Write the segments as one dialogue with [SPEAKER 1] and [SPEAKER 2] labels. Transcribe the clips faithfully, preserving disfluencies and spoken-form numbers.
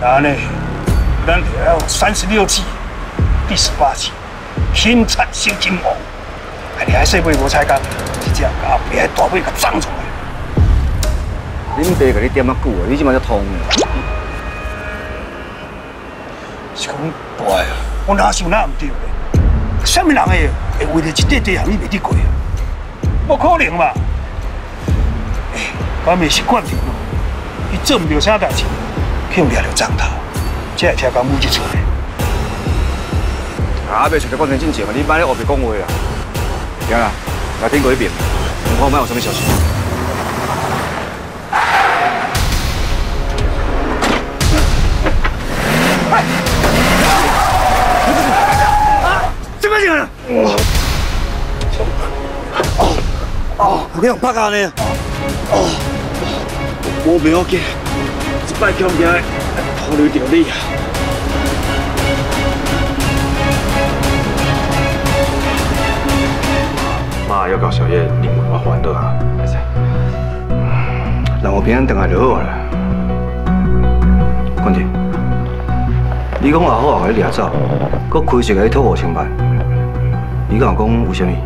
[SPEAKER 1] 那呢，咱就要三十六计，第十八计，힘찬신金毛。哎，你还说买无菜干，这只后壁大尾甲长出来。
[SPEAKER 2] 恁爸甲你点啊久啊，你即马才通的。
[SPEAKER 1] 是讲大啊，我哪想哪唔对咧？什么人会会为了一块地项你袂得过啊？不可能嘛！哎，敢袂是冠廷咯？伊做唔到啥代志，去用掠着脏头，才会听讲母一出来。
[SPEAKER 2] 啊，袂找个冠廷进前嘛，你莫咧胡白讲话啦。行啦，来顶过一遍，我看卖有啥物消息。
[SPEAKER 1] 怎么样？哦哦，我用拍下呢。哦，我袂要紧，一摆强行拖累着你啊！
[SPEAKER 3] 妈要搞宵夜，你问我烦恼啊？会使？
[SPEAKER 2] 让我平安回来就好啦。冠廷，你讲阿好也甲你掠走，搁开设甲你讨五千万。 你敢有讲有啥物？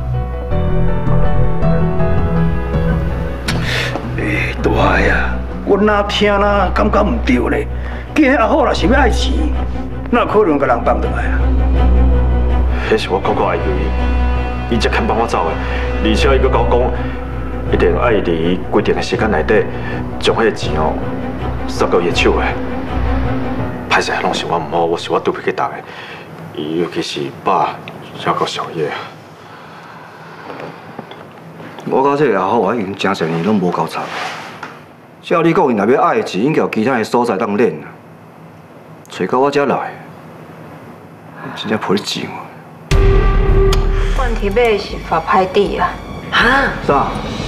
[SPEAKER 1] 哎，大呀！我哪听哪感觉唔对咧？既然阿好若是要爱钱，哪可能甲人放倒来啊？
[SPEAKER 3] 迄是我苦苦哀求伊，伊才肯帮我走的。而且伊阁甲我讲，一定爱伫伊规定的时间内底，将迄个钱哦塞到伊的手的。歹势，拢是我唔好，我是我对不起大家，尤其是爸。 要搞宵夜啊！
[SPEAKER 2] 我甲这个阿好啊，已经真侪年拢无交叉。照你讲，伊若要爱的钱，应该有其他的所在当练啊。找到我遮来，真正抱你钱我。
[SPEAKER 4] 问题买是法拍地啊！
[SPEAKER 5] 哈？
[SPEAKER 2] 啥？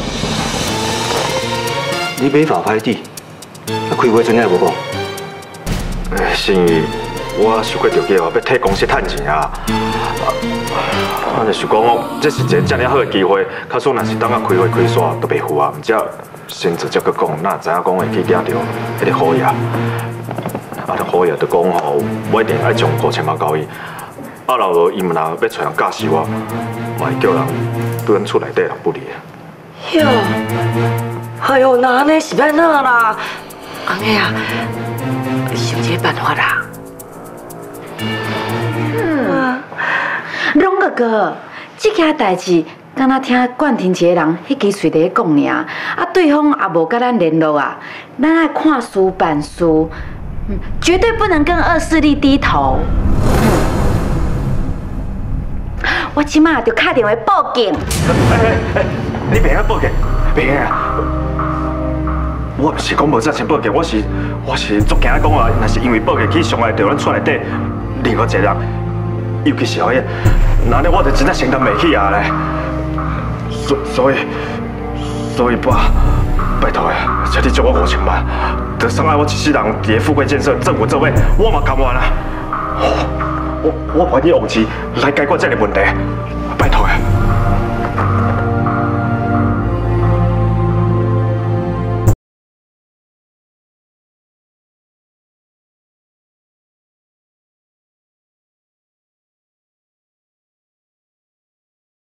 [SPEAKER 2] 你买法拍地？啊，开会阵也无讲。
[SPEAKER 3] 哎，是我想过着计划要替公司趁钱啊。 我就是讲，这是一个遮尔好的机会，假使若是等下开会开煞都袂赴啊，毋则先直接去讲，哪知影讲会去惊到迄个好爷，啊，个好爷就讲吼，我一定爱将五千万交伊，啊，若伊毋若要找人教死我，嘛会叫人对咱厝内底人不利啊。
[SPEAKER 5] 哟，哎呦，那安尼是要哪啦？安尼啊，想一个办法啦。
[SPEAKER 6] 龙哥哥，这件代志，敢若听冠廷一个人迄支嘴在讲尔，啊，对方也无甲咱联络啊，咱爱看书办事，嗯，绝对不能跟恶势力低头。嗯、我即马就打电话报警。
[SPEAKER 3] 哎哎哎，你别啊报警，别啊！我不是讲无赞成报警，我是我是足惊讲啊，若是因为报警去伤害到咱厝内底任何一个人。 尤其是后爷，那呢我就真正承担袂起啊咧。所所以所以爸，拜托呀，请你借我五千万，得伤害我一世人伫个富贵建设政府座位，我嘛甘愿啊。我我我愿意用钱来解决这个问题。